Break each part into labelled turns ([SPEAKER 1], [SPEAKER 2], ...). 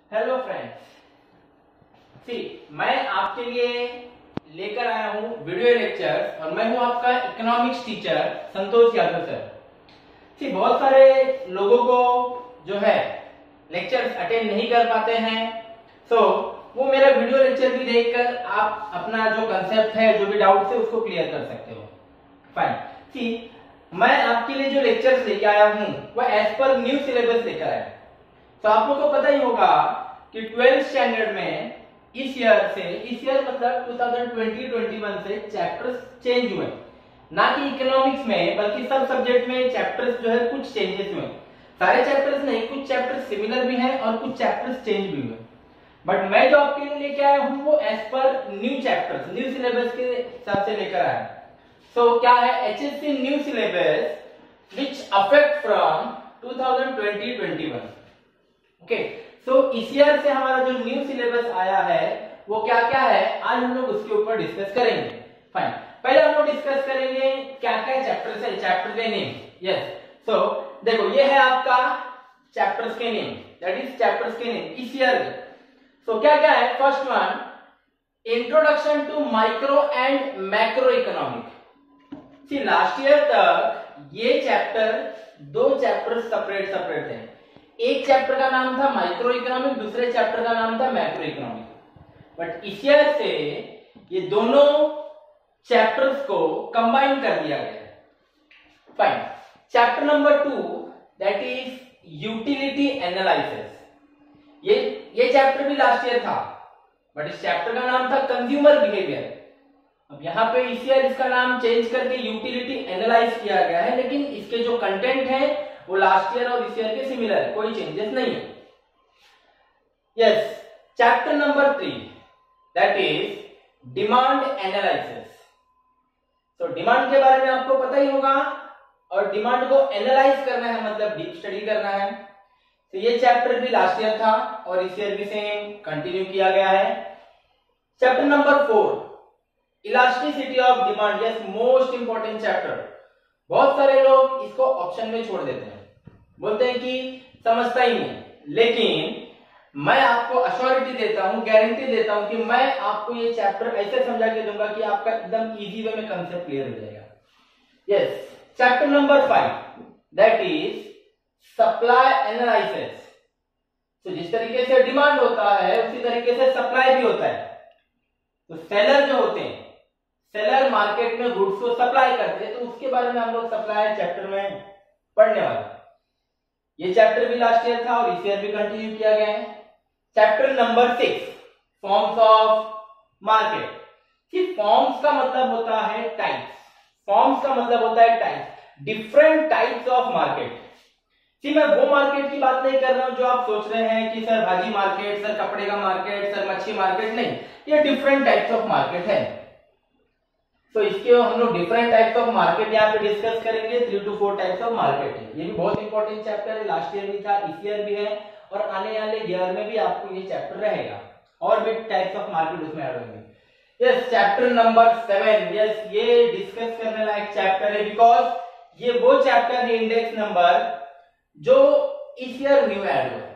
[SPEAKER 1] Hello friends, सी मैं आपके लिए लेकर आया हूँ वीडियो लेक्चर और मैं हूँ आपका economics teacher Santosh Yadav sir. See बहुत सारे लोगों को जो है लेक्चर्स अटेंड नहीं कर पाते हैं, सो वो मेरा वीडियो लेक्चर भी देखकर आप अपना जो कंसेप्ट है, जो भी डाउट है उसको क्लियर कर सकते हो। फाइन। सी मैं आपके लिए जो लेक्चर्स लेके आया हूँ वह एज पर न्यू सिलेबस लेकर आया। तो आप लोगों को पता ही होगा कि 12th स्टैंडर्ड में इस ईयर मतलब 2020-21 से चैप्टर्स चेंज हुए, ना कि इकोनॉमिक्स में बल्कि सब सब्जेक्ट में चैप्टर्स जो है कुछ चेंजेस हुए। सारे चैप्टर्स नहीं, कुछ चैप्टर्स सिमिलर भी हैं और कुछ चैप्टर्स चेंज भी हुए। बट मैं जो आपके लिए लेके आया हूँ वो as per new chapters, new syllabus के हिसाब से लेकर आया। सो क्या है HSC new syllabus which affect from 2020-21। Okay, so इस ईयर से हमारा जो न्यू सिलेबस आया है वो क्या क्या है, आज हम लोग उसके ऊपर डिस्कस करेंगे। फाइन, पहले हम लोग डिस्कस करेंगे क्या क्या चैप्टर्स है, चैप्टर के नेम। यस, सो देखो ये है आपका चैप्टर्स के नेम, दैट इज चैप्टर्स के नेम इस ईयर के। सो क्या क्या है, first one introduction to micro and macro economic. See last year तक ये चैप्टर दो चैप्टर सेपरेट सेपरेट थे। एक चैप्टर का नाम था माइक्रो इकोनॉमिक, दूसरे चैप्टर का नाम था मैक्रो इकोनॉमिक। बट इस ईयर से ये दोनों चैप्टर्स को कंबाइन कर दिया गया है। Fine, chapter number 2 that is utility analysis. ये चैप्टर भी लास्ट ईयर था, बट इस चैप्टर का नाम था कंज्यूमर बिहेवियर। अब यहाँ पे इस ईयर इसका नाम चेंज करके यूटिलिटी एनालाइज किया गया है, लेकिन इसके जो कंटेंट है वो लास्ट ईयर और इस ईयर के सिमिलर है, कोई चेंजेस नहीं है। Yes, chapter number 3 that is demand analysis. तो डिमांड के बारे में आपको पता ही होगा, और डिमांड को एनालाइज करना है मतलब डीप स्टडी करना है। तो ये चैप्टर भी लास्ट ईयर था और इस ईयर भी सेम कंटिन्यू किया गया है। Chapter number 4 elasticity of demand. Yes, most important chapter. बहुत सारे लोग इसको ऑप्शन में छोड़ देते हैं, बोलते हैं कि समझता ही नहीं, लेकिन मैं आपको अश्योरिटी देता हूं, गारंटी देता हूं कि मैं आपको ये चैप्टर ऐसे समझा के दूंगा कि आपका एकदम इजी वे में कंसेप्ट क्लियर हो जाएगा। Yes, chapter number 5 that is supply analysis. तो जिस तरीके से डिमांड होता है उसी तरीके से सप्लाई भी होता है। तो सेलर जो होते हैं, सेलर मार्केट में गुड्स को सप्लाई करते हैं, तो उसके बारे में हम लोग सप्लाई चैप्टर में पढ़ने वाले। ये चैप्टर भी लास्ट ईयर था और इस ईयर भी कंटिन्यू किया गया है। Chapter number 6 forms of market. कि फॉर्म्स का मतलब होता है टाइप्स, फॉर्म्स का मतलब होता है types, different types of market. जी मैं वो मार्केट की बात नहीं कर रहा हूं जो आप सोच रहे हैं कि सर भाजी मार्केट, सर कपड़े का मार्केट, सर मच्छी मार्केट, नहीं, ये डिफरेंट टाइप्स ऑफ मार्केट है। तो इसके हम लोग डिफरेंट टाइप्स ऑफ मार्केट यहाँ पे डिस्कस करेंगे। 3 to 4 टाइप्स ऑफ मार्केट है, ये भी बहुत इंपॉर्टेंट चैप्टर है, लास्ट ईयर भी था, इस ईयर भी है और आने वाले ईयर में भी आपको ये चैप्टर रहेगा और भी टाइप्स ऑफ मार्केट उसमें ऐड होंगे। यस, चैप्टर नंबर 7, यस ये डिस्कस करने लायक चैप्टर है, बिकॉज ये वो चैप्टर है इंडेक्स नंबर जो इस ईयर न्यू ऐड हुआ,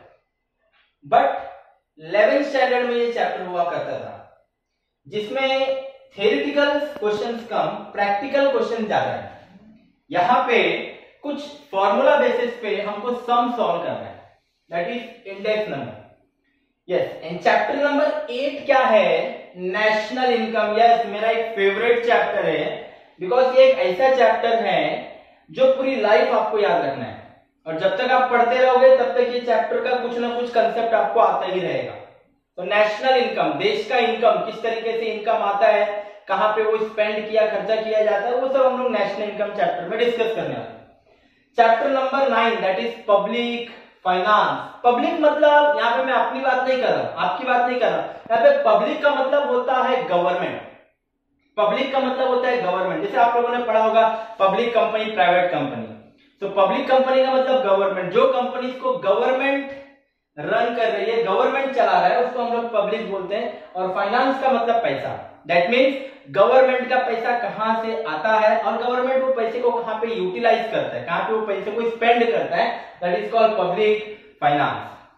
[SPEAKER 1] बट 11th स्टैंडर्ड में ये चैप्टर हुआ करता था, जिसमें थ्योरेटिकल क्वेश्चंस कम, प्रैक्टिकल क्वेश्चन ज्यादा है। यहां पे कुछ फॉर्मूला बेसिस पे हमको सम सॉल्व करना है, that is index number. Yes, and chapter number 8 क्या है, नेशनल इनकम। यस, मेरा एक फेवरेट चैप्टर है, बिकॉज ये एक ऐसा चैप्टर है जो पूरी लाइफ आपको याद रखना है, और जब तक आप पढ़ते रहोगे तब तक ये चैप्टर का कुछ ना कुछ कंसेप्ट आपको आता ही रहेगा। तो नेशनल इनकम, देश का इनकम, किस तरीके से इनकम आता है, कहां पे वो स्पेंड किया, खर्चा किया जाता है, वो सब हम लोग नेशनल इनकम चैप्टर में डिस्कस करने वाले हैं। Chapter number 9 that is public finance. Public मतलब यहाँ पे मैं अपनी बात नहीं कर रहा, आपकी बात नहीं कर रहा, यहाँ पे पब्लिक का मतलब होता है गवर्नमेंट। पब्लिक का मतलब होता है गवर्नमेंट। जैसे आप लोगों ने पढ़ा होगा पब्लिक कंपनी, प्राइवेट कंपनी। तो पब्लिक कंपनी का मतलब गवर्नमेंट, जो कंपनी को गवर्नमेंट रन कर रही है, गवर्नमेंट चला रहा है, उसको हम लोग पब्लिक बोलते हैं। और फाइनेंस का मतलब पैसा, दैट मीन्स गवर्नमेंट का पैसा कहां से आता है और गवर्नमेंट वो पैसे को कहां पे यूटिलाइज करता है, कहां पे वो पैसे को स्पेंड करता है, that is called public finance.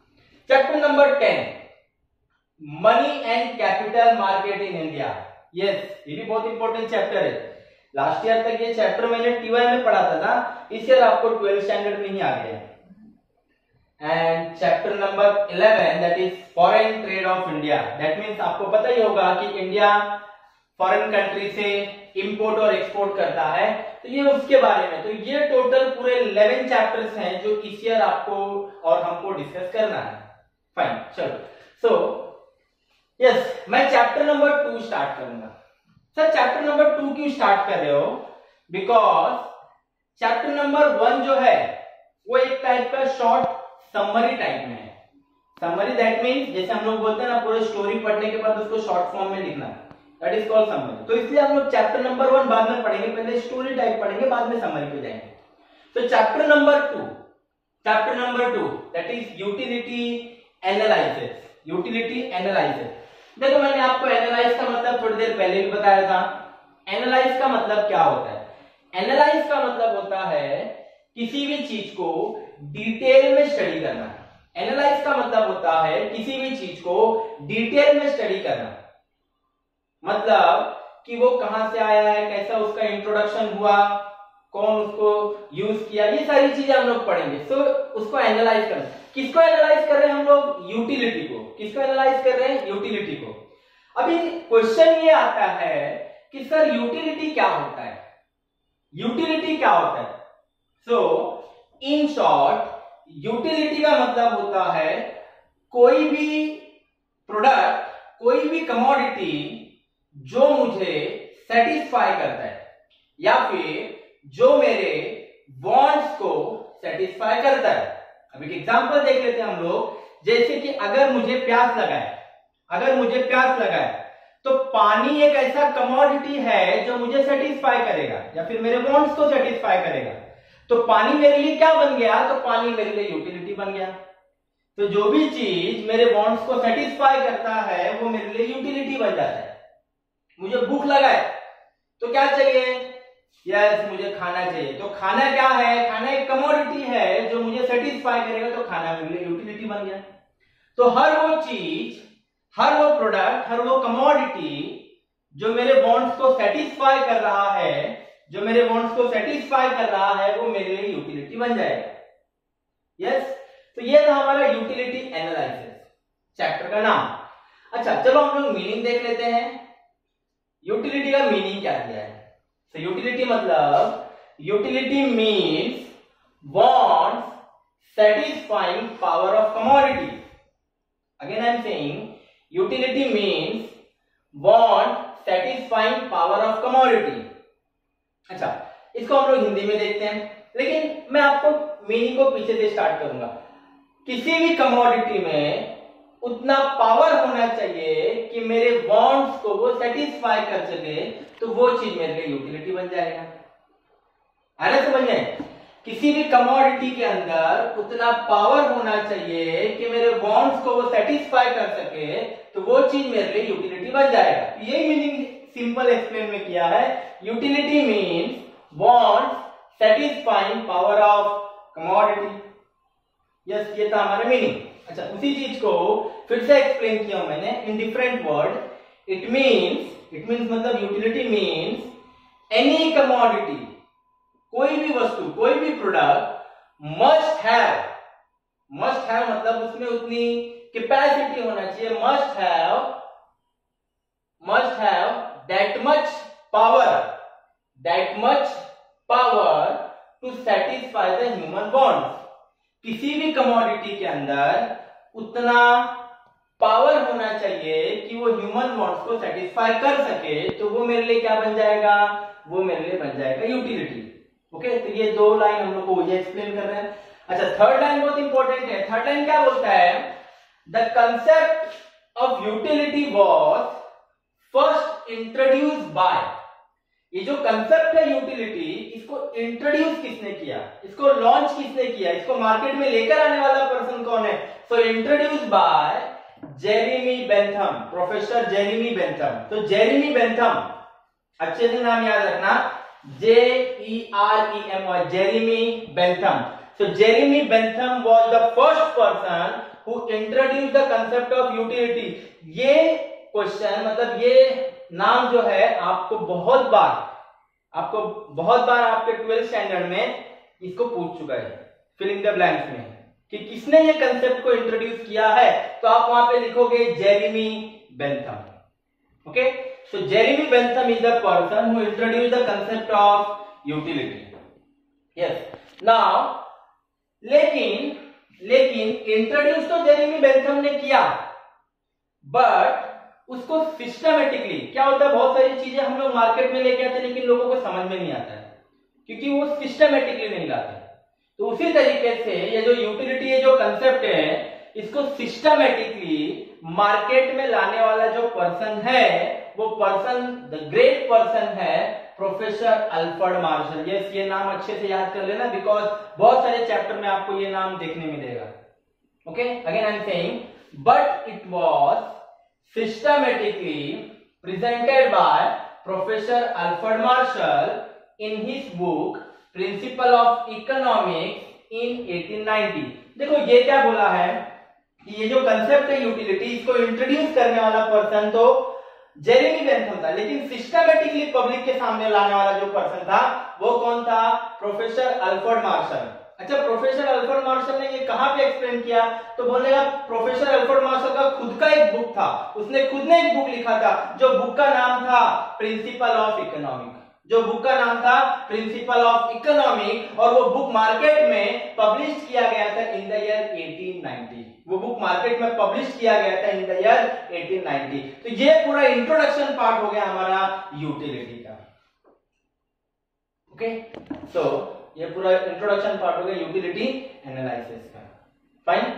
[SPEAKER 1] Chapter number 10, money and capital market in India. Yes, ये भी बहुत इंपॉर्टेंट चैप्टर है। लास्ट ईयर तक ये चैप्टर मैंने टीवाई में पढ़ा था ना, इस ईयर आपको 12th स्टैंडर्ड में ही आ गया। And chapter number 11 that is foreign trade of India. That means आपको पता ही होगा कि इंडिया फॉरेन कंट्री से इंपोर्ट और एक्सपोर्ट करता है, तो ये उसके बारे में। तो ये टोटल पूरे 11 चैप्टर्स हैं जो इस ईयर आपको और हमको डिस्कस करना है। फाइन, चलो। सो यस, मैं चैप्टर नंबर 2 स्टार्ट करूंगा। सर चैप्टर नंबर 2 क्यों स्टार्ट कर रहे हो? बिकॉज चैप्टर नंबर 1 जो है वो एक टाइप का शॉर्ट समरी टाइप में है। समरी दैट मीन्स जैसे हम लोग बोलते हैं ना, पूरे स्टोरी पढ़ने के बाद उसको शॉर्ट फॉर्म में लिखना, दैट इज कॉल्ड समरी। तो इसलिए हम लोग चैप्टर नंबर 1 बाद में पढ़ेंगे, पहले स्टोरी टाइप पढ़ेंगे, बाद में समरी पे जाएंगे। तो chapter number 2 that is utility analysis. Utility analysis, देखो मैंने आपको एनालाइज का मतलब थोड़ी देर पहले भी बताया था। एनालाइज का मतलब क्या होता है? एनालाइज का मतलब होता है किसी भी चीज को डिटेल में स्टडी करना। एनालाइज का मतलब होता है किसी भी चीज को डिटेल में स्टडी करना, मतलब कि वो कहां से आया है, कैसा उसका इंट्रोडक्शन हुआ, कौन उसको यूज किया, ये सारी चीजें हम लोग पढ़ेंगे। तो उसको एनालाइज करना। किसको एनालाइज कर रहे हैं हम लोग? यूटिलिटी को। किसको एनालाइज कर रहे हैं? यूटिलिटी को। अभी क्वेश्चन ये आता है कि सर यूटिलिटी क्या होता है? यूटिलिटी क्या होता है? सो इन शॉर्ट, यूटिलिटी का मतलब होता है कोई भी प्रोडक्ट, कोई भी कमोडिटी जो मुझे सेटिस्फाई करता है या फिर जो मेरे वांट्स को सेटिस्फाई करता है। अब एक एग्जांपल देख लेते हैं हम लोग। जैसे कि अगर मुझे प्यास लगा है, तो पानी एक ऐसा कमोडिटी है जो मुझे सेटिस्फाई करेगा या फिर मेरे वांट्स को सेटिस्फाई करेगा। तो पानी मेरे लिए क्या बन गया? तो पानी मेरे लिए यूटिलिटी बन गया। तो जो भी चीज मेरे वांट्स को सेटिस्फाई करता है वो मेरे लिए यूटिलिटी बन जाता है। मुझे भूख लगा है तो क्या चाहिए? यस, मुझे खाना चाहिए। तो खाना क्या है? खाना एक कमोडिटी है जो मुझे सेटिस्फाई करेगा, तो खाना मेरे लिए यूटिलिटी बन गया। तो हर वो चीज, हर वो प्रोडक्ट, हर वो कमोडिटी जो मेरे वांट्स को सेटिस्फाई कर रहा है, वो मेरे लिए यूटिलिटी बन जाएगा। यस, तो ये था हमारा यूटिलिटी एनालिसिस, चैप्टर का नाम। अच्छा, चलो हम लोग मीनिंग देख लेते हैं। यूटिलिटी का मीनिंग क्या दिया है? So utility मतलब, utility means wants satisfying power of commodity. Again I am saying utility means want satisfying power of commodity. अच्छा, इसको हम लोग हिंदी में देखते हैं, लेकिन मैं आपको मीनिंग को पीछे से स्टार्ट करूंगा। किसी भी कमोडिटी में उतना पावर होना चाहिए कि मेरे वांट्स को वो सेटिस्फाई कर सके, तो वो चीज मेरे लिए यूटिलिटी बन जाएगा। आने समझ में? किसी भी कमोडिटी के अंदर उतना पावर होना चाहिए कि मेरे वांट्स को वो सेटिस्फाई कर सके, तो वो चीज मेरे लिए यूटिलिटी बन जाएगा। यही मीनिंग सिंपल एक्सप्लेन में किया है। Utility means wants satisfying power of commodity. Yes, ये था हमारा मीनिंग। अच्छा, उसी चीज को फिर से एक्सप्लेन किया मैंने in different word. It means मतलब यूटिलिटी मीन्स एनी कमोडिटी, कोई भी वस्तु, कोई भी प्रोडक्ट मस्ट हैव मतलब उसमें उतनी कैपेसिटी होना चाहिए, must have that much power to satisfy the human wants. किसी भी कमोडिटी के अंदर उतना पावर होना चाहिए कि वो ह्यूमन वांट्स को सेटिस्फाई कर सके, तो वो मेरे लिए क्या बन जाएगा? वो मेरे लिए बन जाएगा यूटिलिटी। ओके, तो ये दो लाइन हम लोग को ये एक्सप्लेन कर रहे हैं। अच्छा, थर्ड लाइन बहुत इंपॉर्टेंट है। थर्ड लाइन क्या बोलता है? The concept of utility was first introduced by. ये जो कंसेप्ट है यूटिलिटी, इसको इंट्रोड्यूस किसने किया, इसको लॉन्च किसने किया, इसको मार्केट में लेकर आने वाला पर्सन कौन है? So introduce by Jeremy Bentham, professor Jeremy Bentham. तो जेरेमी बेंथम, अच्छे से नाम याद रखना, JEREMY, Jeremy Bentham. So Jeremy Bentham was the first person who introduced the concept of utility. ये क्वेश्चन मतलब ये नाम जो है आपको बहुत बार आपके 12th स्टैंडर्ड में इसको पूछ चुका है फिल इन द ब्लैंक्स में कि किसने ये कंसेप्ट को इंट्रोड्यूस किया है, तो आप वहां पे लिखोगे Jeremy Bentham. Okay, so Jeremy Bentham is the person who introduced the concept of utility. Yes, now लेकिन इंट्रोड्यूस तो जेरेमी बेंथम ने किया, बट उसको सिस्टमेटिकली, क्या होता है बहुत सारी चीजें हम लोग मार्केट में लेके आते हैं लेकिन लोगों को समझ में नहीं आता है क्योंकि वो सिस्टमेटिकली नहीं लाते. तो उसी तरीके से ये जो यूटिलिटी ये जो कंसेप्ट है इसको सिस्टमेटिकली मार्केट में लाने वाला जो पर्सन है वो पर्सन द ग्रेट पर्सन है प्रोफेसर अल्फ्रेड मार्शल. यस, ये नाम अच्छे से याद कर लेना बिकॉज बहुत सारे चैप्टर में आपको ये नाम देखने मिलेगा. Okay, again I am saying but it was systematically presented by Professor Alfred Marshall in his book Principle of Economics in 1890. देखो ये क्या बोला है कि ये जो कंसेप्ट है यूटिलिटी इसको इंट्रोड्यूस करने वाला पर्सन तो जेरेमी बेंथम था, लेकिन सिस्टमेटिकली पब्लिक के सामने लाने वाला जो पर्सन था वो कौन था? Professor Alfred Marshall. अच्छा, प्रोफेसर अल्फ्रेड मार्शल ने ये कहां पे एक्सप्लेन किया? तो बोलेगा प्रोफेसर अल्फ्रेड मार्शल का खुद का एक बुक था, उसने खुद ने एक बुक लिखा था जो बुक का नाम था प्रिंसिपल ऑफ इकोनॉमिक. जो बुक का नाम था प्रिंसिपल ऑफ इकोनॉमिक और वो बुक मार्केट में पब्लिश किया गया था इन द ईयर 1890. वो बुक मार्केट में पब्लिश किया गया था इन द ईयर 1890. तो ये पूरा इंट्रोडक्शन पार्ट हो गया हमारा यूटिलिटी का. ओके, सो ये पूरा इंट्रोडक्शन पार्ट हो गया यूटिलिटी एनालिसिस का. Fine,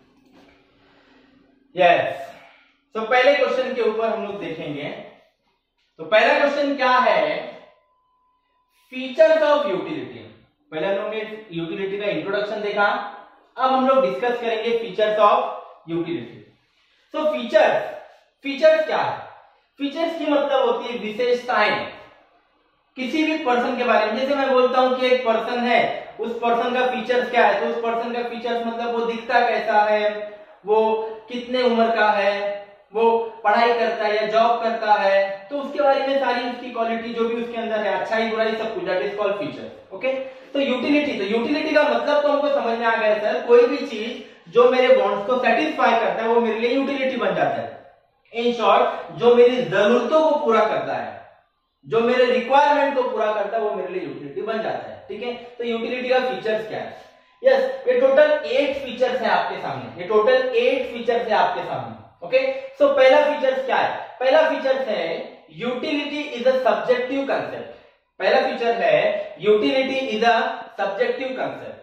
[SPEAKER 1] yes. तो पहले क्वेश्चन के ऊपर हम लोग देखेंगे. तो पहला क्वेश्चन क्या है? Features of utility. पहले हम लोग ने यूटिलिटी का इंट्रोडक्शन देखा, अब हम लोग डिस्कस करेंगे features of utility. So features क्या है? फीचर्स की मतलब होती है विशेषताएं किसी भी पर्सन के बारे में. जैसे मैं बोलता हूं कि एक पर्सन है, उस पर्सन का फीचर्स क्या है, तो उस पर्सन का फीचर्स मतलब वो दिखता कैसा है, वो कितने उम्र का है, वो पढ़ाई करता है या जॉब करता है, तो उसके बारे में सारी उसकी क्वालिटी जो भी उसके अंदर है, अच्छाई बुराई सब कुछ, that is called feature. Okay, तो यूटिलिटी का मतलब तो हमको समझ में आ गया सर, कोई भी चीज जो मेरे वांट्स को सेटिस्फाई करता है वो मेरे लिए यूटिलिटी बन जाता है. इन शॉर्ट, जो मेरी जरूरतों को पूरा करता है, जो मेरे रिक्वायरमेंट को पूरा करता है वो मेरे लिए यूटिलिटी बन जाता है. ठीक है, तो यूटिलिटी का फीचर्स क्या है? यस, ये टोटल 8 फीचर्स है आपके सामने. ये टोटल 8 फीचर्स है आपके सामने. ओके, सो पहला फीचर्स क्या है? पहला फीचर्स है utility is a subjective concept. पहला फीचर है utility is a subjective concept.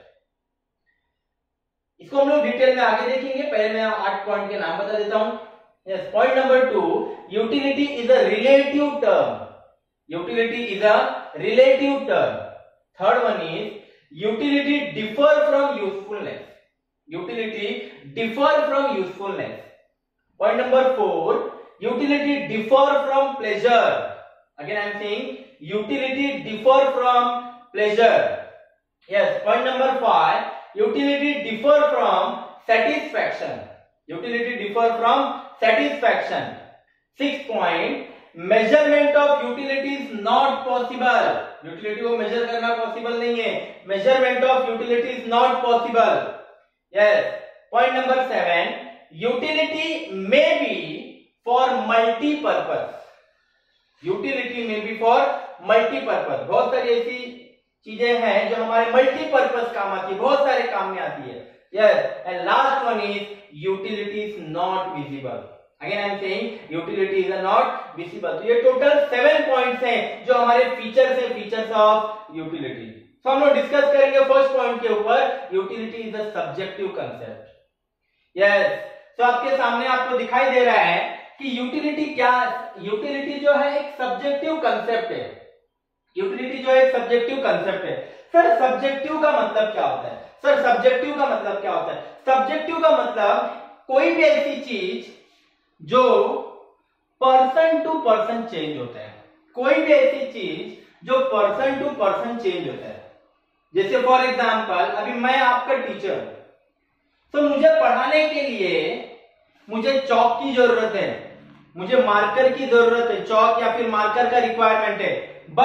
[SPEAKER 1] इसको हम लोग डिटेल में आगे देखेंगे. पहले मैं 8 पॉइंट के नाम बता देता हूं. Yes, point number 2, utility is a relative term. Utility is a relative term. Third one is utility differ from usefulness. Utility differ from usefulness. Point number 4, utility differ from pleasure. Again I am saying utility differ from pleasure. Yes, point number 5, utility differ from satisfaction. Utility differ from satisfaction. 6th point, measurement of utility is not possible. Utility को measure करना possible नहीं है. Measurement of utility is not possible. Yes, point number 7, utility may be for multipurpose. Utility may be for multipurpose. बहुत सारी ऐसी चीजें हैं जो हमारे मल्टीपर्पज काम आती है, बहुत सारे काम में आती है. Yes, and last one is utility is not visible. Again I am saying utility is not visible. तो ये टोटल 7 पॉइंट्स हैं जो हमारे फीचर्स हैं, फीचर्स ऑफ यूटिलिटी. तो हम लोग डिस्कस करेंगे फर्स्ट पॉइंट के ऊपर, utility is a subjective concept. Yes, तो आपके सामने आपको दिखाई दे रहा है कि यूटिलिटी क्या, यूटिलिटी जो है एक सब्जेक्टिव कंसेप्ट है. यूटिलिटी जो है एक सब्जेक्टिव कंसेप्ट है. सर सब्जेक्टिव का मतलब क्या होता है? सर सब्जेक्टिव का मतलब क्या होता है? सब्जेक्टिव का मतलब कोई भी ऐसी चीज जो पर्सन टू पर्सन चेंज होता है. कोई भी ऐसी चीज जो पर्सन टू पर्सन चेंज होता है. जैसे फॉर एग्जाम्पल अभी मैं आपका टीचर, तो मुझे पढ़ाने के लिए मुझे चौक की जरूरत है, मुझे मार्कर की जरूरत है, चौक या फिर मार्कर का रिक्वायरमेंट है।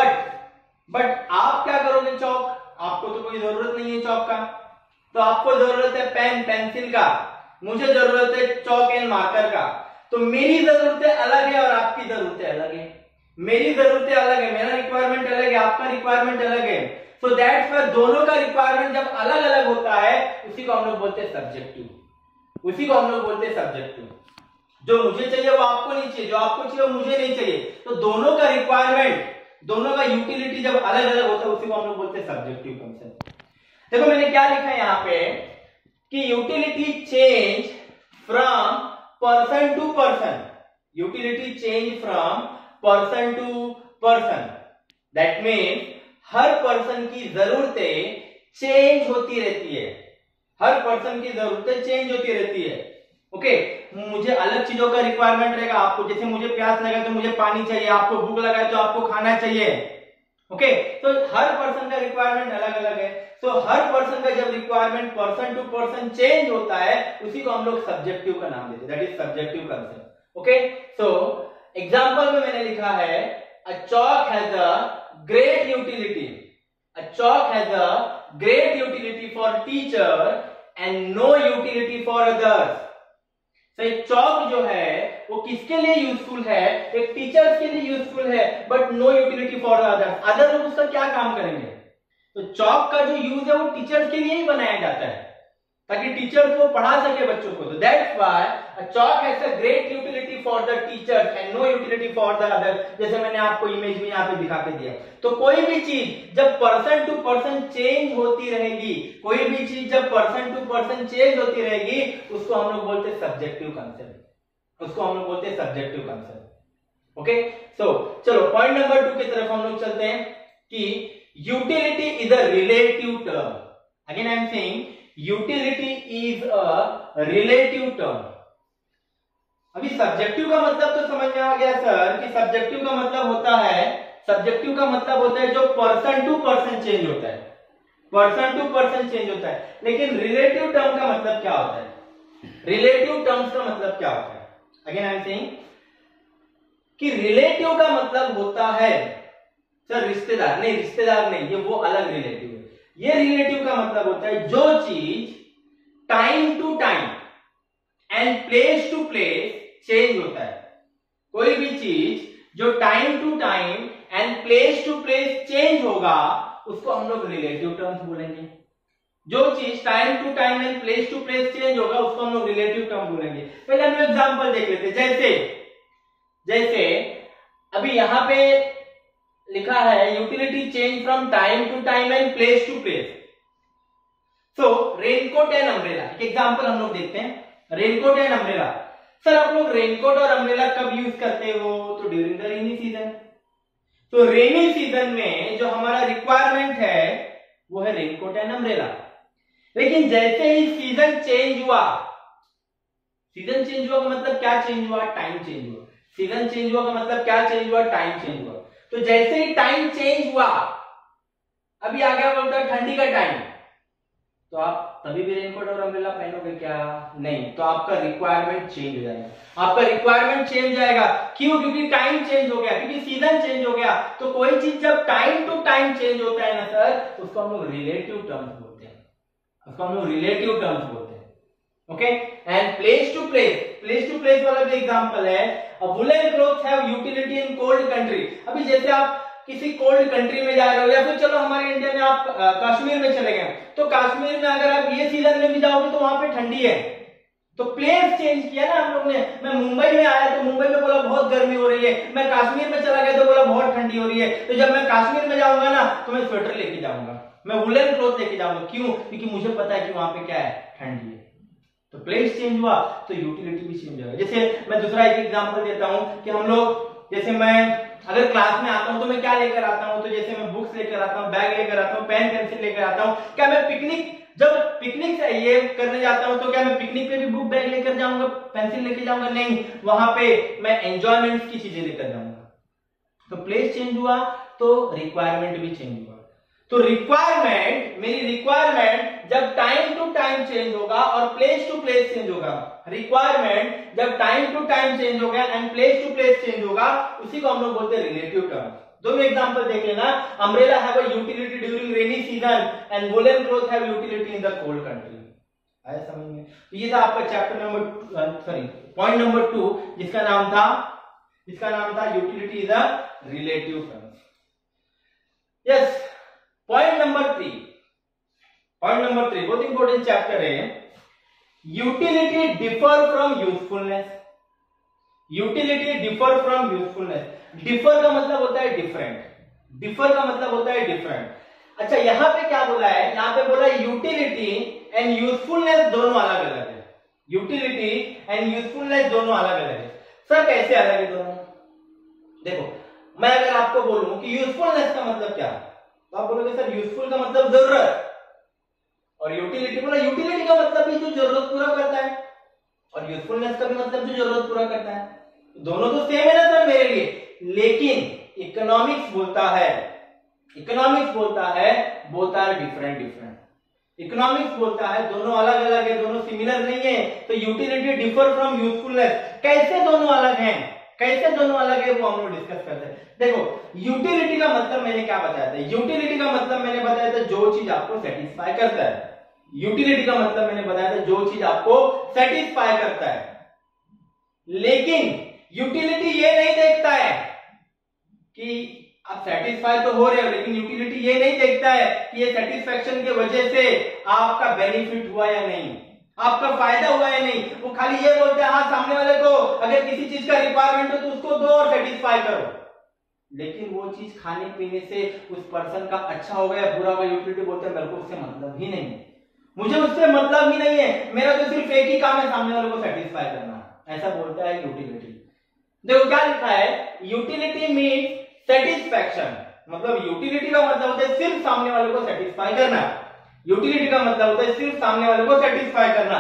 [SPEAKER 1] बट आप क्या करोगे? चौक, आपको तो कोई जरूरत नहीं है चौक का, तो आपको जरूरत है पेन पेंसिल का, मुझे जरूरत है चौक एंड मार्कर का। तो मेरी जरूरतें अलग है और आपकी जरूरतें अलग है, मेरी जरूरतें अलग है, मेरा रिक्वायरमेंट अलग है, आपका रिक्वायरमेंट अलग है। सो दैट्स व्हाई दोनों का रिक्वायरमेंट जब अलग अलग होता है उसी को हम लोग बोलते हैं सब्जेक्टिव, उसी को हम लोग बोलते हैं सब्जेक्टिव। जो मुझे चाहिए वो आपको नहीं चाहिए, जो आपको चाहिए वो मुझे नहीं चाहिए। तो दोनों का रिक्वायरमेंट, दोनों का यूटिलिटी जब अलग अलग होता है उसी को हम लोग बोलते हैं सब्जेक्टिव कंसेप्ट। देखो मैंने क्या लिखा है यहां पे कि utility change from person to person, utility change from person to person. That means हर पर्सन की जरूरतें चेंज होती रहती है, हर पर्सन की जरूरतें चेंज होती रहती है। ओके, मुझे अलग चीजों का रिक्वायरमेंट रहेगा, आपको जैसे मुझे प्यास लगा तो मुझे पानी चाहिए, आपको भूख लगा तो आपको खाना चाहिए। ओके, तो हर पर्सन का रिक्वायरमेंट अलग अलग है। तो हर पर्सन का जब requirement person to person change होता है उसी को हम लोग सब्जेक्टिव का नाम देते हैं, that is subjective concept. Okay, so example में मैंने लिखा है a chalk has a great utility, a chalk has a great utility for teacher and no utility for others. तो एक चॉक जो है वो किसके लिए यूजफुल है? एक टीचर्स के लिए यूजफुल है, but no utility for others. Other लोग उसका क्या काम करेंगे? तो चॉक का जो यूज है वो टीचर्स के लिए ही बनाया जाता है ताकि टीचर्स को पढ़ा सके बच्चों को। तो that's why a chalk has a great utility for the teachers and no utility for the other. जैसे मैंने आपको इमेज में यहाँ पे दिखा के दिया। तो कोई भी चीज जब पर्सन टू पर्सन चेंज होती रहेगी, कोई भी चीज जब पर्सन टू पर्सन चेंज होती रहेगी उसको हम लोग बोलते हैं सब्जेक्टिव कंसेप्ट, उसको हम लोग बोलते हैं सब्जेक्टिव कंसेप्ट। ओके, सो चलो पॉइंट नंबर 2 की तरफ हम लोग चलते हैं कि utility is a relative term. Again I am saying utility is a relative term. अभी सब्जेक्टिव का मतलब तो समझ में आ गया सर कि सब्जेक्टिव का मतलब होता है, सब्जेक्टिव का मतलब होता है जो पर्सन टू पर्सन चेंज होता है, पर्सन टू पर्सन चेंज होता है। लेकिन रिलेटिव टर्म का मतलब क्या होता है? रिलेटिव टर्म्स का मतलब क्या होता है? अगेन आई एम सेइंग कि रिलेटिव का मतलब होता है सर रिश्तेदार नहीं, रिश्तेदार नहीं, ये वो अलग रिलेटिव है। ये रिलेटिव का मतलब होता है जो चीज time to time and place to place change होता है। कोई भी चीज जो time to time and place to place change होगा उसको हम लोग रिलेटिव टर्म्स बोलेंगे। जो चीज time to time and place to place change होगा उसको हम लोग रिलेटिव टर्म बोलेंगे। पहले हम लोग एग्जांपल देख लेते। जैसे अभी यहां पे लिखा है utility change from time to time and place to place. So raincoat and umbrella, एक एग्जांपल हम लोग देखते हैं। रेनकोट एंड अम्ब्रेला, सर आप लोग रेनकोट और अम्ब्रेला कब यूज करते हो? तो ड्यूरिंग द रेनी सीजन। तो रेनी सीजन में जो हमारा रिक्वायरमेंट है वो है रेनकोट एंड अम्ब्रेला। लेकिन जैसे ही सीजन चेंज हुआ, सीजन चेंज हुआ का मतलब क्या चेंज हुआ? टाइम चेंज हुआ। सीजन चेंज हुआ का मतलब क्या चेंज हुआ? टाइम चेंज हुआ। तो जैसे ही टाइम चेंज हुआ, अभी आ गया बोलता है ठंडी का टाइम, तो आप तभी भी रेनकोट और अम्ब्रेला पहनोगे क्या? नहीं। तो आपका रिक्वायरमेंट चेंज हो जाएगा, आपका रिक्वायरमेंट चेंज जाएगा। क्यों? क्योंकि टाइम चेंज हो गया, क्योंकि सीजन चेंज हो गया। तो कोई चीज जब टाइम टू टाइम चेंज होता है ना सर, उसको हम लोग रिलेटिव टर्म्स बोलते हैं, उसको हम लोग रिलेटिव टर्म्स बोलते हैं। Okay, and place to place, place to place वाला भी एग्जांपल है। Woollen clothes have utility in cold country. अभी जैसे आप किसी कोल्ड कंट्री में जा रहे हो या फिर चलो हमारे इंडिया में आप कश्मीर में चले गए, तो कश्मीर में अगर आप ये सीजन में भी जाओगे तो वहां पे ठंडी है। तो प्लेस चेंज किया ना हम लोग ने। मैं मुंबई में आया तो मुंबई में बोला बहुत गर्मी हो रही है, मैं कश्मीर में चला गया तो बोला बहुत ठंडी हो रही है। तो जब मैं कश्मीर में जाऊंगा ना तो मैं स्वेटर लेके जाऊंगा, मैं वुलन क्लॉथ लेके जाऊंगा। क्यों? क्योंकि मुझे पता है कि वहां पे क्या है, ठंडी है। तो प्लेस चेंज हुआ तो यूटिलिटी भी चेंज होगा। जैसे मैं दूसरा एक एग्जांपल देता हूं कि हम लोग, जैसे मैं अगर क्लास में आता हूं तो मैं क्या लेकर आता हूं? तो जैसे मैं बुक्स लेकर आता हूं, बैग लेकर आता हूं, पेन पेंसिल लेकर आता हूं। क्या मैं पिकनिक, जब पिकनिक से ये करने जाता हूं तो क्या मैं पिकनिक पे भी बुक बैग लेकर जाऊंगा, पेंसिल लेकर जाऊंगा? नहीं, वहां पे मैं एंजॉयमेंट की चीजें लेकर जाऊंगा। तो प्लेस चेंज हुआ तो रिक्वायरमेंट भी चेंज हुआ। तो रिक्वायरमेंट, मेरी रिक्वायरमेंट जब टाइम टू टाइम चेंज होगा और प्लेस टू प्लेस चेंज होगा, रिक्वायरमेंट जब टाइम टू टाइम चेंज होगा and place to place change होगा, उसी को हम लोग बोलते हैं रिलेटिव टर्म। दोनों एग्जांपल देख लेना, umbrella have a utility during rainy season and woollen cloth have utility in the cold country. आया समझ में? तो ये था आपका चैप्टर नंबर पॉइंट नंबर 2, जिसका नाम था utility is a relative term. Yes, point number 3 बहुत इंपॉर्टेंट चैप्टर है। Utility differ from usefulness. Utility differ from usefulness. Differ का मतलब होता है डिफरेंट, डिफर का मतलब होता है डिफरेंट। अच्छा, यहां पे क्या बोला है? यहां पे बोला यूटिलिटी एंड यूजफुलनेस दोनों अलग अलग है। यूटिलिटी एंड यूजफुलनेस दोनों अलग अलग है। सर कैसे अलग है दोनों? देखो, मैं अगर आपको बोलूं कि यूजफुलनेस का मतलब क्या है, तो आप बोलोगे सर यूजफुल का मतलब जरूरत, और यूटिलिटी बोला यूटिलिटी का मतलब भी जो जरूरत पूरा करता है, और यूजफुलनेस का भी मतलब जो जरूरत पूरा करता है। दोनों तो सेम है ना सर मेरे लिए, लेकिन इकोनॉमिक्स बोलता है बोथ आर डिफरेंट। इकोनॉमिक्स बोलता है दोनों अलग अलग है, दोनों सिमिलर नहीं है। तो यूटिलिटी डिफर फ्रॉम यूजफुलनेस। कैसे दोनों अलग है वो हम लोग डिस्कस करते हैं। देखो, यूटिलिटी का मतलब मैंने क्या बताया था? यूटिलिटी का मतलब मैंने बताया था जो चीज आपको सेटिस्फाई करता है। यूटिलिटी का मतलब मैंने बताया था जो चीज आपको सेटिस्फाई करता है। लेकिन यूटिलिटी ये नहीं देखता है कि आप सेटिस्फाई तो हो रहे हो, लेकिन यूटिलिटी ये नहीं देखता है कि ये सेटिस्फैक्शन की वजह से आपका बेनिफिट हुआ या नहीं, आपका फायदा हुआ या नहीं। वो खाली ये बोलते हैं हाँ, सामने वाले को अगर किसी चीज का रिक्वायरमेंट हो तो उसको दो और सेटिस्फाई करो, लेकिन वो चीज खाने पीने से उस पर्सन का अच्छा होगा या बुरा होगा, यूटिलिटी बोलते हैं मेरे को उससे मतलब ही नहीं है, मुझे उससे मतलब ही नहीं है, मेरा तो सिर्फ एक ही काम है सामने वाले को सेटिस्फाई करना। ऐसा बोलता है यूटिलिटी। देखो क्या लिखा है, यूटिलिटी मीन्स सेटिस्फैक्शन। मतलब यूटिलिटी का मतलब होता है सिर्फ सामने वाले को सेटिस्फाई करना। यूटिलिटी का मतलब होता है सिर्फ सामने वाले को सेटिस्फाई करना।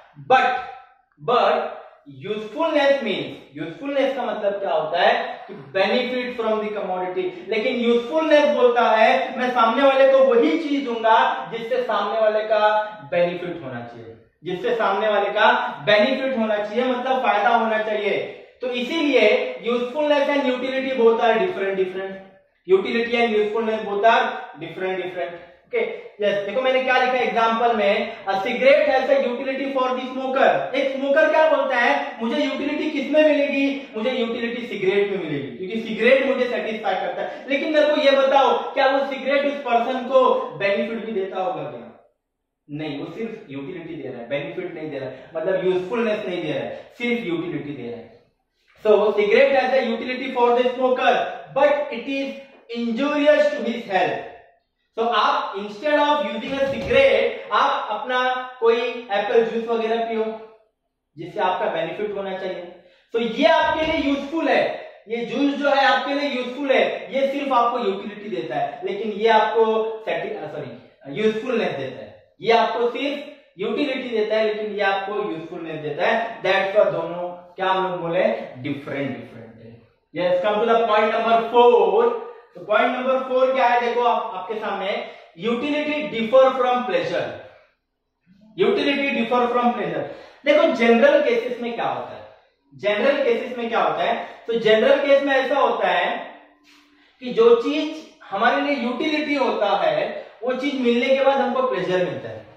[SPEAKER 1] बट यूजफुलनेस मीन्स, यूजफुलनेस का मतलब क्या होता है कि बेनिफिट फ्रॉम द कमोडिटी। लेकिन यूजफुलनेस बोलता है मैं सामने वाले को वही चीज दूंगा जिससे सामने वाले का बेनिफिट होना चाहिए, जिससे सामने वाले का बेनिफिट होना चाहिए, मतलब फायदा होना चाहिए। तो इसीलिए usefulness and utility both are different. Utility and usefulness both are different. Okay, yes. देखो मैंने क्या लिखा एग्जांपल में, a cigarette has a utility for the smoker. एक स्मोकर क्या बोलता है, मुझे यूटिलिटी किसमें मिलेगी? मुझे यूटिलिटी सिगरेट में मिलेगी, क्योंकि सिगरेट मुझे सेटिस्फाई करता है। लेकिन मेरे को ये बताओ, क्या वो सिगरेट उस पर्सन को बेनिफिट भी देता होगा क्या? नहीं, वो सिर्फ यूटिलिटी दे रहा है, बेनिफिट नहीं दे रहा है, मतलब यूजफुलनेस नहीं दे रहा है, सिर्फ यूटिलिटी दे रहा है। So cigarette has a utility for the smoker, but it is injurious to his health. So आप instead of using a cigarette, आप अपना कोई एप्पल जूस वगैरह पियो, जिससे आपका बेनिफिट होना चाहिए। तो ये आपके लिए यूजफुल है, ये जूस जो है आपके लिए यूजफुल है, ये सिर्फ आपको यूटिलिटी देता है, लेकिन ये आपको यूजफुलनेस देता है। ये आपको सिर्फ यूटिलिटी देता है, लेकिन ये आपको यूजफुलनेस देता है। दैट्स व्हाई दोनों क्या हम लोग बोले, डिफरेंट है। Yes, come to the point number 4। तो पॉइंट नंबर 4 क्या है? देखो आपके सामने, utility differ from pleasure. Utility differ from pleasure. देखो जनरल केसेस में क्या होता है, जनरल केसेस में क्या होता है? तो जनरल केस में ऐसा होता है कि जो चीज हमारे लिए यूटिलिटी होता है, वो चीज मिलने के बाद हमको प्लेजर मिलता है।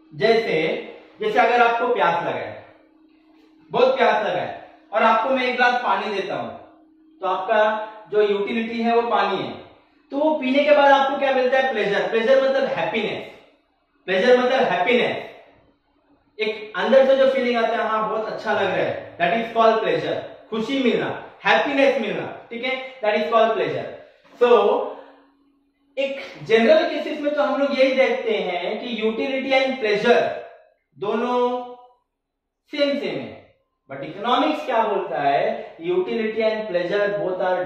[SPEAKER 1] जैसे अगर आपको प्यास लगा है, बहुत प्यास लगा है, और आपको मैं एक गिलास पानी देता हूं, तो आपका जो यूटिलिटी है वो पानी है, तो वो पीने के बाद आपको क्या मिलता है? प्लेजर। प्लेजर मतलब हैप्पीनेस। प्लेजर मतलब हैप्पीनेस, एक अंदर से जो फीलिंग आता है, हाँ बहुत अच्छा लग रहा है, दैट इज कॉल्ड प्लेजर। खुशी मिलना, हैप्पीनेस मिलना, ठीक है, that is called pleasure. So एक जनरल केसेस में तो हम लोग यही देखते हैं कि यूटिलिटी एंड प्लेजर दोनों सेम है। बट इकोनॉमिक्स क्या बोलता है? Utility and pleasure both are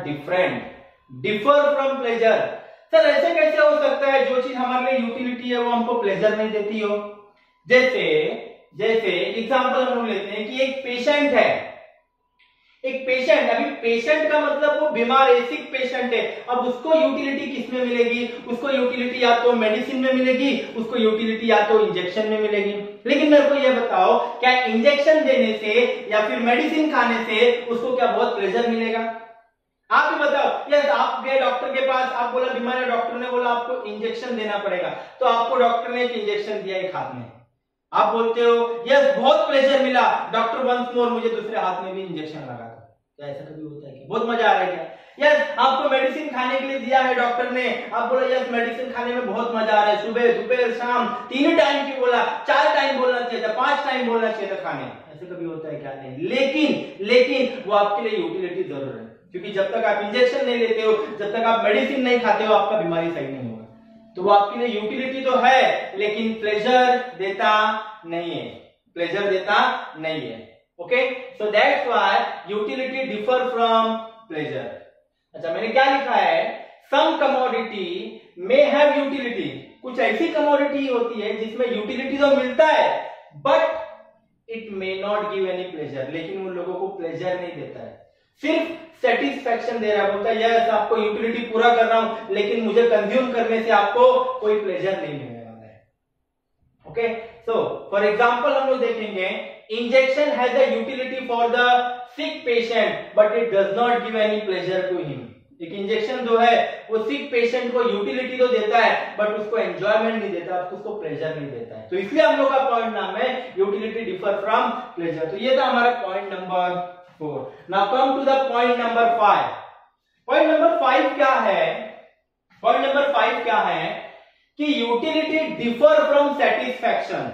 [SPEAKER 1] differ from pleasure. Sir ऐसे कैसे हो सकता है, जो चीज हमारे लिए यूटिलिटी है वो हमको प्लेजर नहीं देती हो? जैसे एग्जांपल हम लोग लेते हैं कि एक पेशेंट है, एक पेशेंट, अभी पेशेंट का मतलब वो बीमार है, सिक पेशेंट है, अब उसको यूटिलिटी किस में मिलेगी? उसको यूटिलिटी या तो मेडिसिन में मिलेगी, उसको यूटिलिटी या तो इंजेक्शन में मिलेगी। लेकिन मेरे को यह बताओ, क्या इंजेक्शन देने से या फिर मेडिसिन खाने से उसको क्या बहुत प्लेजर मिलेगा? आप ही बताओ। यस, आप गए डॉक्टर के पास, आप बोला बीमार है, डॉक्टर ने बोला आपको इंजेक्शन देना पड़ेगा, तो आपको डॉक्टर ने एक इंजेक्शन दिया एक हाथ में, आप बोलते हो यस बहुत प्लेजर मिला, डॉक्टर वंस मोर मुझे दूसरे हाथ में भी इंजेक्शन लगा दो। क्या ऐसा कभी होता है क्या? बहुत मजा आ रहा है क्या? यस, आपको मेडिसिन खाने के लिए दिया है डॉक्टर ने, आप बोला यस मेडिसिन खाने में बहुत मजा आ रहा है, सुबह दोपहर शाम 3 टाइम की बोला, 4 टाइम बोलना चाहिए था, 5 टाइम बोलना चाहिए था खाने। ऐसे कभी होता है क्या? नहीं। लेकिन वो आपके लिए यूटिलिटी जरूर है, क्योंकि जब तक आप इंजेक्शन नहीं लेते हो, जब तक आप मेडिसिन नहीं खाते हो, आपका बीमारी सही नहीं होगा। तो वो आपके लिए यूटिलिटी तो है, लेकिन प्लेजर देता नहीं है, प्लेजर देता नहीं है। Okay, so that's why utility differ from pleasure. अच्छा, मैंने क्या लिखा है? Some commodity may have utility. कुछ ऐसी कमोडिटी होती है जिसमें यूटिलिटी तो मिलता है, but it may not give any pleasure, लेकिन उन लोगों को प्लेजर नहीं देता है, सिर्फ सेटिस्फैक्शन दे रहा है। बोलता है यस आपको यूटिलिटी पूरा कर रहा हूं, लेकिन मुझे कंज्यूम करने से आपको कोई प्लेजर नहीं मिलने वाला है। ओके, सो फॉर एग्जांपल हम लोग देखेंगे, injection has a utility for the sick patient but it does not give any pleasure to him. एक इंजेक्शन जो है वो सिक पेशेंट को यूटिलिटी तो देता है, बट उसको एंजॉयमेंट नहीं देता, उसको प्लेजर नहीं देता है। तो इसलिए हम लोग का पॉइंट नाम है यूटिलिटी डिफर फ्रॉम प्लेजर। तो ये था हमारा point number 4। Now come to the point number 5. Point number 5 क्या है? Point number 5 क्या है कि utility differ from satisfaction.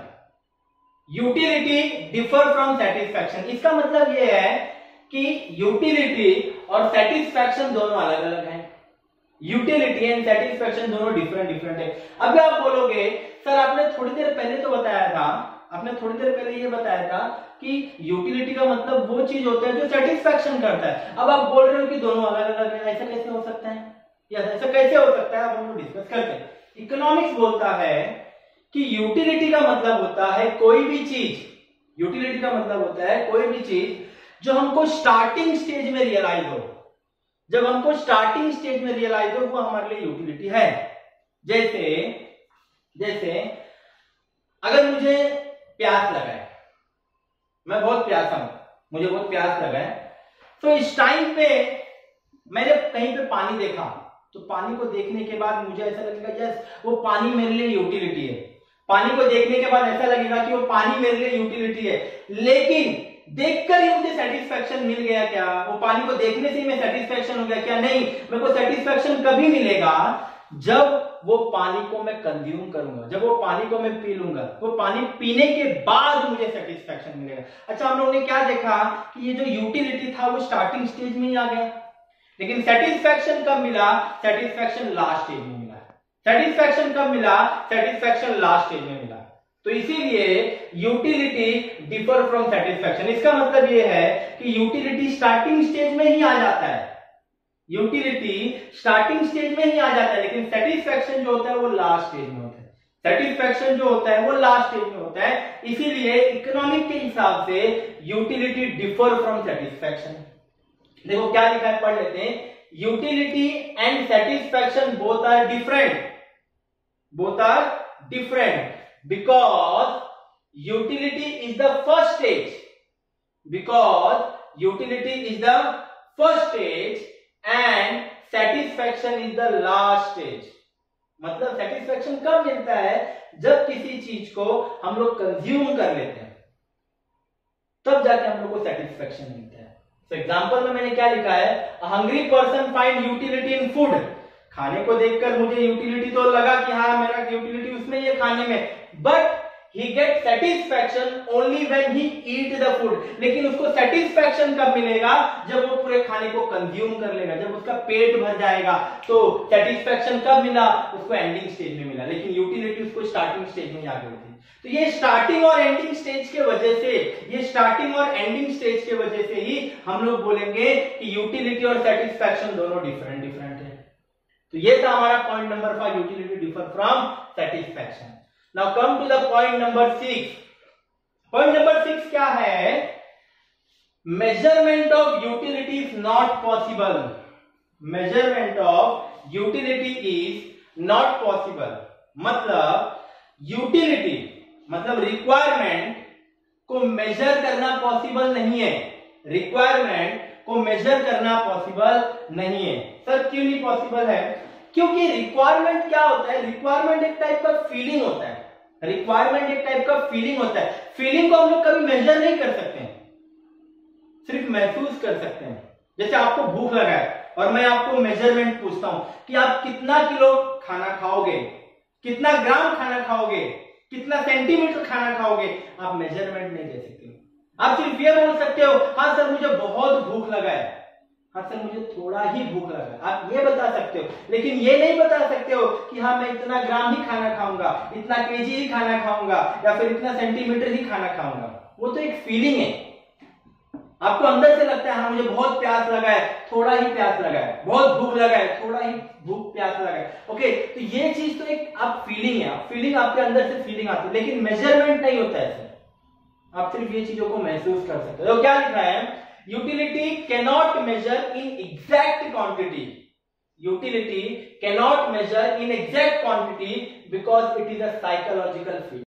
[SPEAKER 1] Utility differ from satisfaction, इसका मतलब यह है कि यूटिलिटी और सेटिस्फैक्शन दोनों अलग अलग हैं। यूटिलिटी एंड सेटिस्फैक्शन दोनों डिफरेंट है। अभी आप बोलोगे सर आपने थोड़ी देर पहले तो बताया था, आपने थोड़ी देर पहले ये बताया था कि यूटिलिटी का मतलब वो चीज होता है जो सेटिस्फैक्शन करता है। अब आप बोल रहे हो कि दोनों अलग अलग है, ऐसा कैसे हो सकता है? या ऐसा कैसे हो सकता है? अब हम लोग डिस्कस करते हैं। इकोनॉमिक्स बोलता है कि यूटिलिटी का मतलब होता है कोई भी चीज, यूटिलिटी का मतलब होता है कोई भी चीज जो हमको स्टार्टिंग स्टेज में रियलाइज हो। जब हमको स्टार्टिंग स्टेज में रियलाइज हो वो हमारे लिए यूटिलिटी है। जैसे अगर मुझे प्यास लगा है, मैं बहुत प्यासा हूं, मुझे बहुत प्यास लगा है, तो इस टाइम पे मैंने कहीं पे पानी देखा, तो पानी को देखने के बाद मुझे ऐसा लगेगा यस वो पानी मेरे लिए यूटिलिटी है। पानी को देखने के बाद ऐसा लगेगा कि वो पानी मेरे लिए यूटिलिटी है, लेकिन देखकर ही मुझे सेटिस्फैक्शन मिल गया क्या? वो पानी को देखने से ही मैं सेटिस्फैक्शन हो गया क्या? नहीं, मेरे को सेटिस्फैक्शन कभी मिलेगा जब वो पानी को मैं कंज्यूम करूंगा, जब वो पानी को मैं पी लूंगा, वो पानी पीने के बाद मुझे सेटिस्फैक्शन मिलेगा। अच्छा, हम लोगों ने क्या देखा कि ये जो यूटिलिटी था वो स्टार्टिंग स्टेज में ही आ गया, लेकिन सेटिस्फैक्शन कब मिला? सेटिस्फैक्शन लास्ट स्टेज में मिला। सेटिस्फैक्शन कब मिला? सेटिस्फैक्शन लास्ट स्टेज में मिला। तो इसीलिए यूटिलिटी डिफर फ्रॉम सेटिस्फैक्शन। इसका मतलब ये है कि यूटिलिटी स्टार्टिंग स्टेज में ही आ जाता है, यूटिलिटी स्टार्टिंग स्टेज में ही आ जाता है, लेकिन सेटिस्फैक्शन जो होता है वो लास्ट स्टेज में होता है। सेटिस्फैक्शन जो होता है वो लास्ट स्टेज में होता है। इसीलिए इकोनॉमिक के हिसाब से यूटिलिटी डिफर फ्रॉम सेटिस्फैक्शन। देखो क्या लिखा है, पढ़ लेते हैं। Utility and satisfaction both are different, both are different because utility is the first stage, because utility is the first stage and satisfaction is the last stage। मतलब satisfaction कब मिलता है? जब किसी चीज को हम लोग कंज्यूम कर लेते हैं, तब जाके हम लोग को सेटिस्फैक्शन मिलता है। तो एग्जांपल में मैंने क्या लिखा है? A hungry person find utility in food। खाने को देखकर मुझे यूटिलिटी तो लगा कि हाँ मेरा यूटिलिटी उसमें ये खाने में, but he get satisfaction only when he eat the food। लेकिन उसको सेटिस्फैक्शन कब मिलेगा? जब वो पूरे खाने को कंज्यूम कर लेगा, जब उसका पेट भर जाएगा। तो सेटिस्फैक्शन कब मिला? उसको एंडिंग स्टेज में मिला, लेकिन यूटिलिटी उसको स्टार्टिंग स्टेज में आ गई थी। तो ये स्टार्टिंग और एंडिंग स्टेज के वजह से, ये स्टार्टिंग और एंडिंग स्टेज के वजह से ही हम लोग बोलेंगे कि यूटिलिटी और सेटिस्फैक्शन दोनों डिफरेंट है। तो ये था हमारा point number 5, utility differ from satisfaction. Now come to the point number 6। Point number 6 क्या है? Measurement of utility is not possible, measurement of utility is not possible. मतलब यूटिलिटी मतलब रिक्वायरमेंट को मेजर करना पॉसिबल नहीं है, रिक्वायरमेंट को measure करना पॉसिबल नहीं है। सर क्यों नहीं पॉसिबल है? क्योंकि रिक्वायरमेंट क्या होता है, रिक्वायरमेंट एक टाइप का फीलिंग होता है, रिक्वायरमेंट एक टाइप का फीलिंग होता है। फीलिंग को हम लोग कभी मेजर नहीं कर सकते हैं, सिर्फ महसूस कर सकते हैं। जैसे आपको भूख लगा है और मैं आपको मेजरमेंट पूछता हूं कि आप कितना किलो खाना खाओगे, कितना ग्राम खाना खाओगे, कितना सेंटीमीटर खाना खाओगे, आप मेजरमेंट नहीं दे सकते। आप सिर्फ ये बोल सकते हो हाँ सर मुझे बहुत भूख लगा है, हाँ सर मुझे थोड़ा ही भूख लगा है, आप ये बता सकते हो। लेकिन ये नहीं बता सकते हो कि हाँ मैं इतना ग्राम ही खाना खाऊंगा, इतना केजी ही खाना खाऊंगा, या फिर इतना सेंटीमीटर ही खाना खाऊंगा। वो तो एक फीलिंग है, आपको अंदर से लगता है हाँ मुझे बहुत प्यास लगा है, थोड़ा ही प्यास लगा है, बहुत भूख लगा है, थोड़ा ही भूख प्यास लगा है। ओके, तो ये चीज तो एक आप फीलिंग है, फीलिंग आपके अंदर से फीलिंग आती है, लेकिन मेजरमेंट नहीं होता है। आप सिर्फ ये चीजों को महसूस कर सकते हो। तो क्या लिखा है? Utility cannot measure in exact quantity, utility cannot measure in exact quantity because it is a psychological feeling.